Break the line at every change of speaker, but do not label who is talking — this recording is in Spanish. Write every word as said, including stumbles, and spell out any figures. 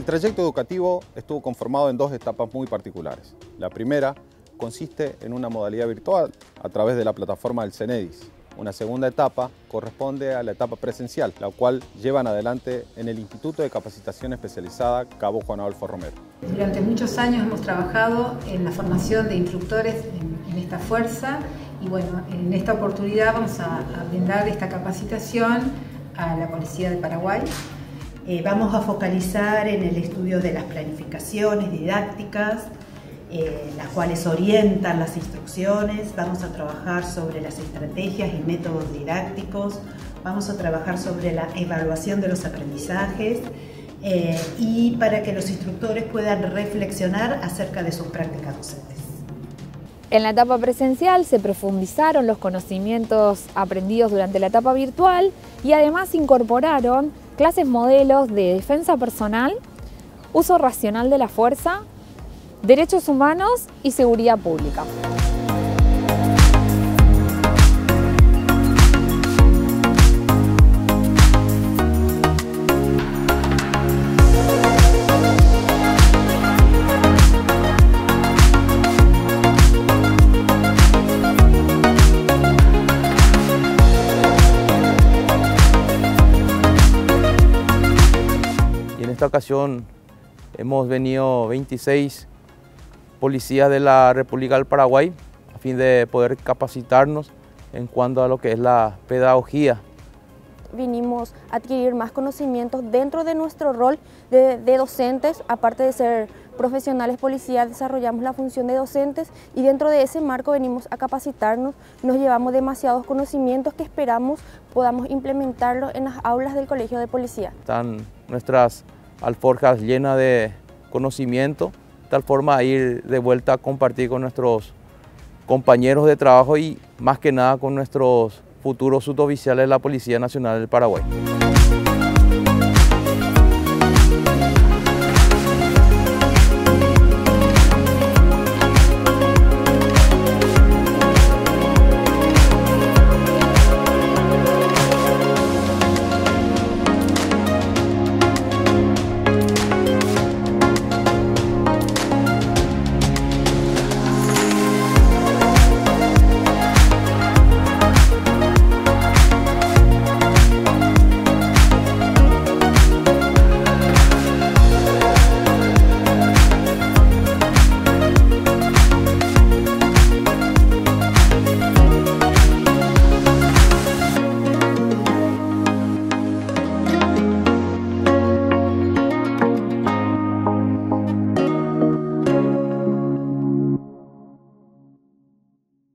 trayecto educativo estuvo conformado en dos etapas muy particulares. La primera consiste en una modalidad virtual a través de la plataforma del CENEDIS. Una segunda etapa corresponde a la etapa presencial, la cual llevan adelante en el Instituto de Capacitación Especializada Cabo Juan Adolfo Romero.
Durante muchos años hemos trabajado en la formación de instructores en, en esta fuerza y bueno, en esta oportunidad vamos a, a brindar esta capacitación a la Policía de Paraguay. Eh, vamos a focalizar en el estudio de las planificaciones didácticas, Eh, las cuales orientan las instrucciones. Vamos a trabajar sobre las estrategias y métodos didácticos, vamos a trabajar sobre la evaluación de los aprendizajes eh, y para que los instructores puedan reflexionar acerca de sus prácticas docentes.
En la etapa presencial se profundizaron los conocimientos aprendidos durante la etapa virtual y además incorporaron clases modelos de defensa personal, uso racional de la fuerza, derechos humanos y seguridad pública.
Y en esta ocasión hemos venido veintiséis policías de la República del Paraguay a fin de poder capacitarnos en cuanto a lo que es la pedagogía.
Vinimos a adquirir más conocimientos dentro de nuestro rol de, de docentes. Aparte de ser profesionales policías, desarrollamos la función de docentes y dentro de ese marco venimos a capacitarnos. Nos llevamos demasiados conocimientos que esperamos podamos implementarlos en las aulas del Colegio de Policía.
Están nuestras alforjas llenas de conocimiento, de tal forma a ir de vuelta a compartir con nuestros compañeros de trabajo y más que nada con nuestros futuros suboficiales de la Policía Nacional del Paraguay.